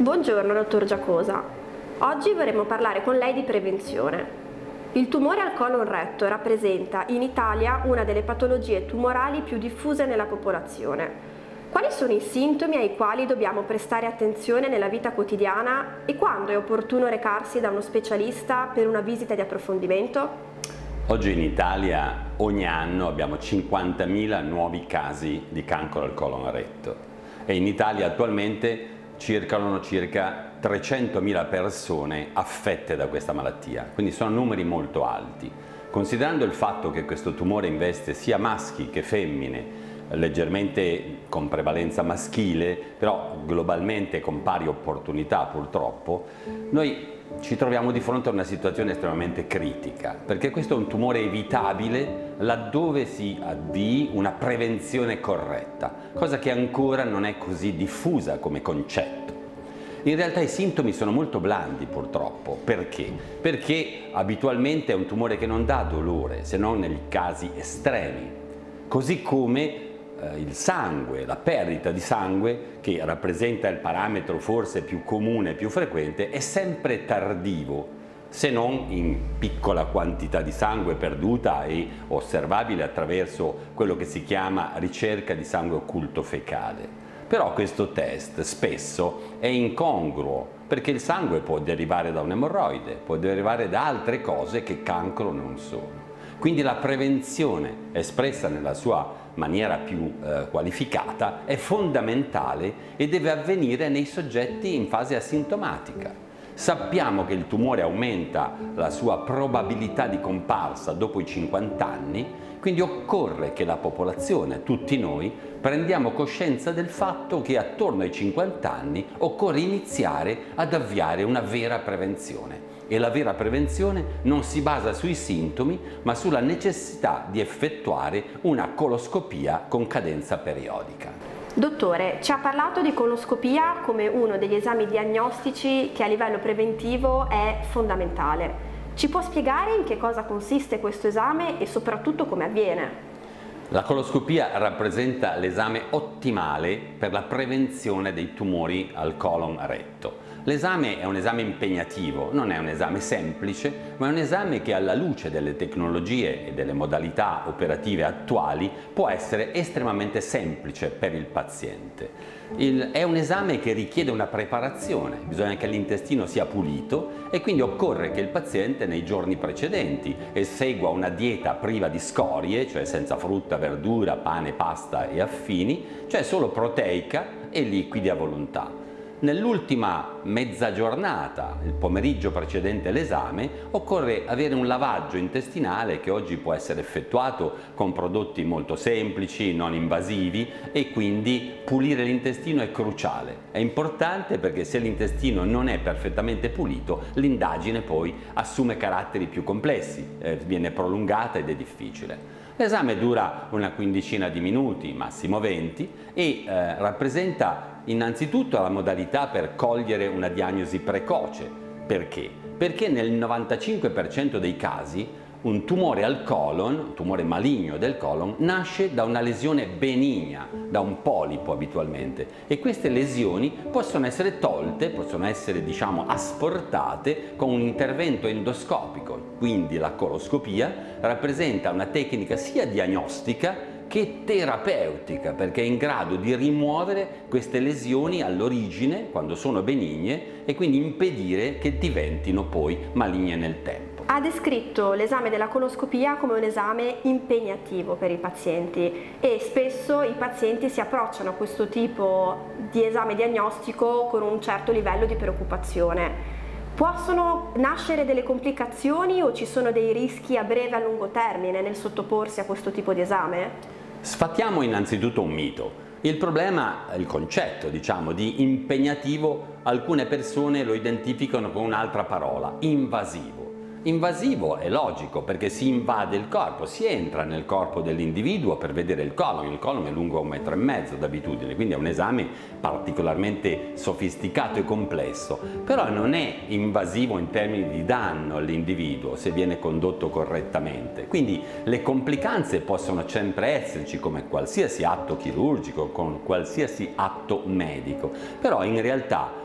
Buongiorno, dottor Giacosa. Oggi vorremmo parlare con lei di prevenzione. Il tumore al colon retto rappresenta in Italia una delle patologie tumorali più diffuse nella popolazione. Quali sono i sintomi ai quali dobbiamo prestare attenzione nella vita quotidiana e quando è opportuno recarsi da uno specialista per una visita di approfondimento? Oggi in Italia ogni anno abbiamo 50.000 nuovi casi di cancro al colon retto e in Italia attualmente circolano circa 300.000 persone affette da questa malattia, quindi sono numeri molto alti. Considerando il fatto che questo tumore investe sia maschi che femmine, leggermente con prevalenza maschile, però globalmente con pari opportunità purtroppo, noi ci troviamo di fronte a una situazione estremamente critica, perché questo è un tumore evitabile laddove si avvii una prevenzione corretta, cosa che ancora non è così diffusa come concetto. In realtà i sintomi sono molto blandi purtroppo. Perché? Perché abitualmente è un tumore che non dà dolore, se non nei casi estremi, così come il sangue, la perdita di sangue, che rappresenta il parametro forse più comune, più frequente, è sempre tardivo, se non in piccola quantità di sangue perduta e osservabile attraverso quello che si chiama ricerca di sangue occulto fecale. Però questo test spesso è incongruo, perché il sangue può derivare da un'emorroide, può derivare da altre cose che cancro non sono. Quindi la prevenzione, espressa nella sua maniera più qualificata, è fondamentale e deve avvenire nei soggetti in fase asintomatica. Sappiamo che il tumore aumenta la sua probabilità di comparsa dopo i 50 anni, quindi occorre che la popolazione, tutti noi, prendiamo coscienza del fatto che attorno ai 50 anni occorre iniziare ad avviare una vera prevenzione. E la vera prevenzione non si basa sui sintomi, ma sulla necessità di effettuare una coloscopia con cadenza periodica. Dottore, ci ha parlato di coloscopia come uno degli esami diagnostici che a livello preventivo è fondamentale. Ci può spiegare in che cosa consiste questo esame e soprattutto come avviene? La coloscopia rappresenta l'esame ottimale per la prevenzione dei tumori al colon retto. L'esame è un esame impegnativo, non è un esame semplice, ma è un esame che alla luce delle tecnologie e delle modalità operative attuali può essere estremamente semplice per il paziente. È un esame che richiede una preparazione, bisogna che l'intestino sia pulito e quindi occorre che il paziente nei giorni precedenti esegua una dieta priva di scorie, cioè senza frutta, verdura, pane, pasta e affini, cioè solo proteica e liquidi a volontà. Nell'ultima mezza giornata, il pomeriggio precedente l'esame, occorre avere un lavaggio intestinale che oggi può essere effettuato con prodotti molto semplici, non invasivi, e quindi pulire l'intestino è cruciale. È importante perché se l'intestino non è perfettamente pulito, l'indagine poi assume caratteri più complessi, viene prolungata ed è difficile. L'esame dura una quindicina di minuti, massimo 20, e rappresenta innanzitutto la modalità per cogliere una diagnosi precoce. Perché? Perché nel 95% dei casi un tumore al colon, un tumore maligno del colon, nasce da una lesione benigna, da un polipo abitualmente, e queste lesioni possono essere tolte, possono essere asportate con un intervento endoscopico. Quindi la coloscopia rappresenta una tecnica sia diagnostica che terapeutica, perché è in grado di rimuovere queste lesioni all'origine, quando sono benigne, e quindi impedire che diventino poi maligne nel tempo. Ha descritto l'esame della coloscopia come un esame impegnativo per i pazienti e spesso i pazienti si approcciano a questo tipo di esame diagnostico con un certo livello di preoccupazione. Possono nascere delle complicazioni o ci sono dei rischi a breve e a lungo termine nel sottoporsi a questo tipo di esame? Sfattiamo innanzitutto un mito. Il problema, il concetto di impegnativo, alcune persone lo identificano con un'altra parola, invasivo. Invasivo è logico perché si invade il corpo, si entra nel corpo dell'individuo per vedere il colon è lungo 1,5 metri d'abitudine, quindi è un esame particolarmente sofisticato e complesso, però non è invasivo in termini di danno all'individuo se viene condotto correttamente, quindi le complicanze possono sempre esserci come qualsiasi atto chirurgico, con qualsiasi atto medico, però in realtà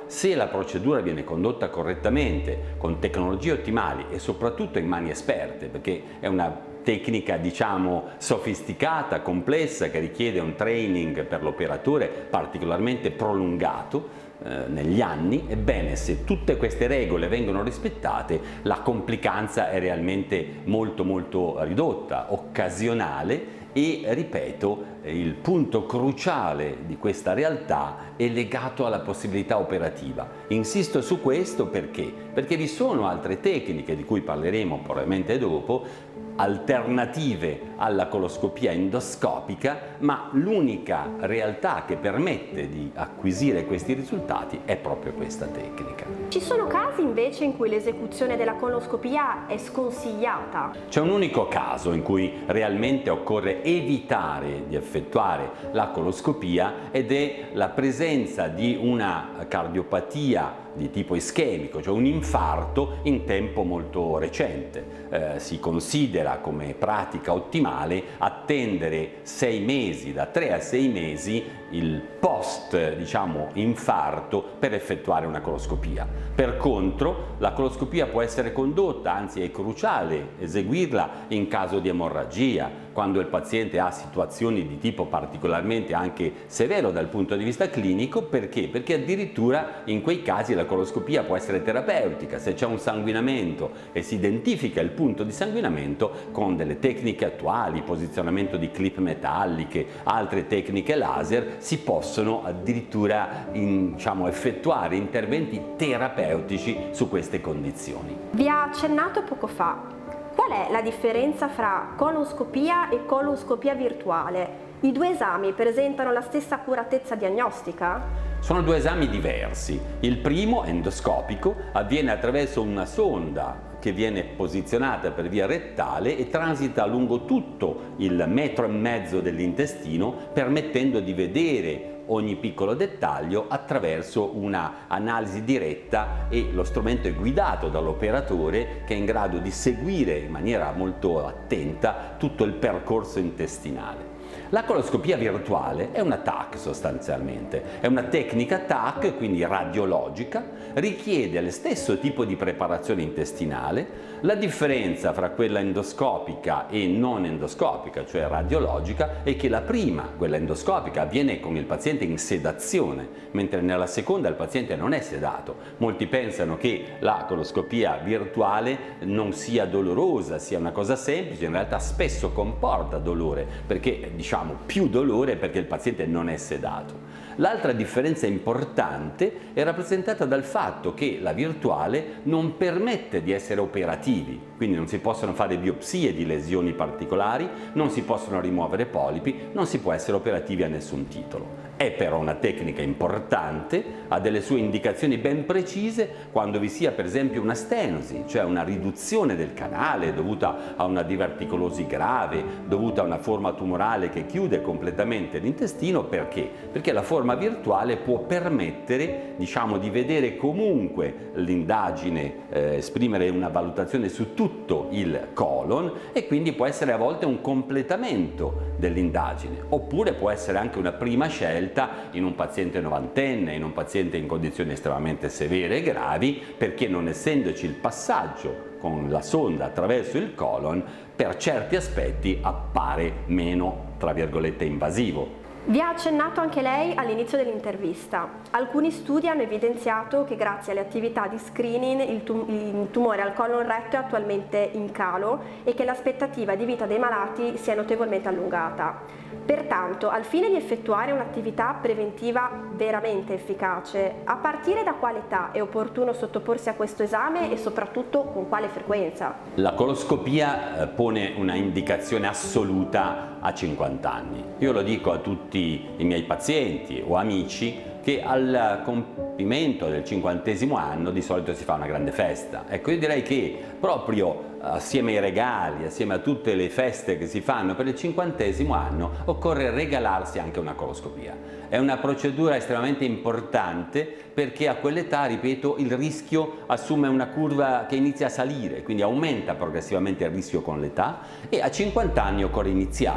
se la procedura viene condotta correttamente, con tecnologie ottimali e soprattutto in mani esperte, perché è una tecnica diciamo sofisticata, complessa, che richiede un training per l'operatore particolarmente prolungato negli anni. Ebbene, se tutte queste regole vengono rispettate, la complicanza è realmente molto ridotta, occasionale, e ripeto, il punto cruciale di questa realtà è legato alla possibilità operativa. Insisto su questo perché vi sono altre tecniche di cui parleremo probabilmente dopo, alternative alla coloscopia endoscopica, ma l'unica realtà che permette di acquisire questi risultati è proprio questa tecnica. Ci sono casi invece in cui l'esecuzione della coloscopia è sconsigliata? C'è un unico caso in cui realmente occorre evitare di effettuare la coloscopia, ed è la presenza di una cardiopatia di tipo ischemico, cioè un infarto in tempo molto recente. Si considera come pratica ottimale attendere 6 mesi, da 3 a 6 mesi, il post diciamo infarto per effettuare una coloscopia. Per contro, la coloscopia può essere condotta, anzi è cruciale eseguirla in caso di emorragia, quando il paziente ha situazioni di tipo particolarmente anche severo dal punto di vista clinico. Perché? Perché addirittura in quei casi la coloscopia può essere terapeutica. Se c'è un sanguinamento e si identifica il punto di sanguinamento, con delle tecniche attuali, posizionamento di clip metalliche, altre tecniche laser, si possono addirittura effettuare interventi terapeutici su queste condizioni. Vi ha accennato poco fa. Qual è la differenza fra coloscopia e coloscopia virtuale? I due esami presentano la stessa accuratezza diagnostica? Sono due esami diversi. Il primo, endoscopico, avviene attraverso una sonda che viene posizionata per via rettale e transita lungo tutto il 1,5 metri dell'intestino, permettendo di vedere ogni piccolo dettaglio attraverso una analisi diretta, e lo strumento è guidato dall'operatore che è in grado di seguire in maniera molto attenta tutto il percorso intestinale. La coloscopia virtuale è una TAC sostanzialmente, è una tecnica TAC, quindi radiologica, richiede lo stesso tipo di preparazione intestinale. La differenza fra quella endoscopica e non endoscopica, cioè radiologica, è che la prima, quella endoscopica, avviene con il paziente in sedazione, mentre nella seconda il paziente non è sedato. Molti pensano che la coloscopia virtuale non sia dolorosa, sia una cosa semplice. In realtà spesso comporta dolore, perché più dolore perché il paziente non è sedato. L'altra differenza importante è rappresentata dal fatto che la virtuale non permette di essere operativi, quindi non si possono fare biopsie di lesioni particolari, non si possono rimuovere polipi, non si può essere operativi a nessun titolo. È però una tecnica importante, ha delle sue indicazioni ben precise quando vi sia per esempio una stenosi, cioè una riduzione del canale dovuta a una diverticolosi grave, dovuta a una forma tumorale che chiude completamente l'intestino. Perché? Perché la forma virtuale può permettere di vedere comunque l'indagine, esprimere una valutazione su tutto il colon, e quindi può essere a volte un completamento dell'indagine, oppure può essere anche una prima scelta in un paziente novantenne, in un paziente in condizioni estremamente severe e gravi, perché non essendoci il passaggio con la sonda attraverso il colon, per certi aspetti appare meno, tra virgolette, invasivo. Vi ha accennato anche lei all'inizio dell'intervista. Alcuni studi hanno evidenziato che grazie alle attività di screening il tumore al colon retto è attualmente in calo e che l'aspettativa di vita dei malati si è notevolmente allungata. Pertanto, al fine di effettuare un'attività preventiva veramente efficace, a partire da quale età è opportuno sottoporsi a questo esame e soprattutto con quale frequenza? La coloscopia pone una indicazione assoluta a 50 anni. Io lo dico a tutti i miei pazienti o amici che al compimento del 50° anno di solito si fa una grande festa. Ecco, io direi che proprio assieme ai regali, assieme a tutte le feste che si fanno per il 50° anno, occorre regalarsi anche una coloscopia. È una procedura estremamente importante perché a quell'età, ripeto, il rischio assume una curva che inizia a salire, quindi aumenta progressivamente il rischio con l'età, e a 50 anni occorre iniziare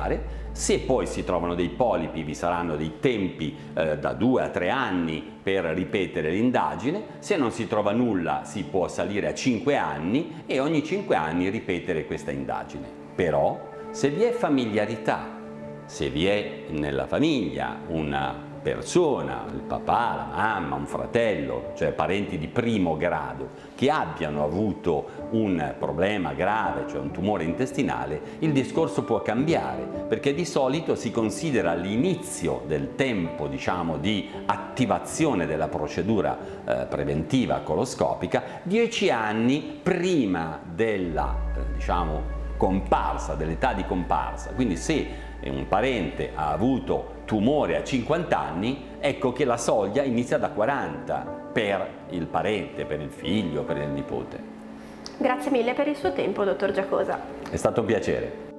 Se poi si trovano dei polipi, vi saranno dei tempi da 2 a 3 anni per ripetere l'indagine. Se non si trova nulla si può salire a 5 anni e ogni 5 anni ripetere questa indagine. Però se vi è familiarità, se vi è nella famiglia una persona, il papà, la mamma, un fratello, cioè parenti di primo grado, che abbiano avuto un problema grave, cioè un tumore intestinale, il discorso può cambiare, perché di solito si considera l'inizio del tempo, diciamo, di attivazione della procedura preventiva coloscopica 10 anni prima della, diciamo, comparsa, dell'età di comparsa. Quindi se un parente ha avuto tumore a 50 anni, ecco che la soglia inizia da 40 per il parente, per il figlio, per il nipote. Grazie mille per il suo tempo, dottor Giacosa. È stato un piacere.